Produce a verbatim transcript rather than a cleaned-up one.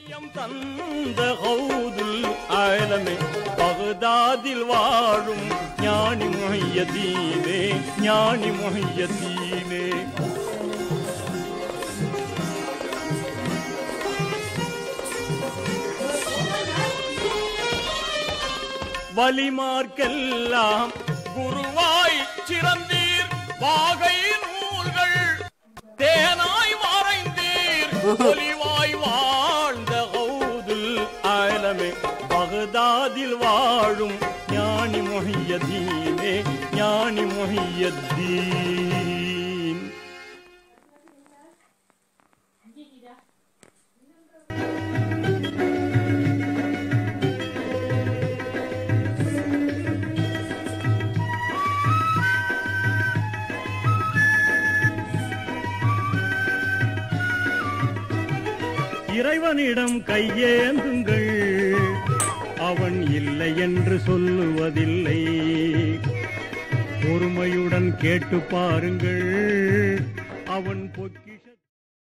தந்த கௌதுல் ஆலமே பகதாதில் வாழும் ஞானி முஹையதீனே ஞானி முஹையதீனே வலிமார்க்கெல்லாம் குருவாய் சிறந்தீர் வாகை நூல்கள் தேனாய் வாரைந்தீர் ஒலிவாய் வாழ்ந்த கௌதுல் ஆலமே பகதாதில் வாழும் ஞானி முஹையதீனே ஞானி முஹையதீன். இறைவனிடம் கையேந்துங்கள், அவன் இல்லை என்று சொல்லுவதில்லை. பொறுமையுடன் கேட்டு பாருங்கள், அவன் பொக்கி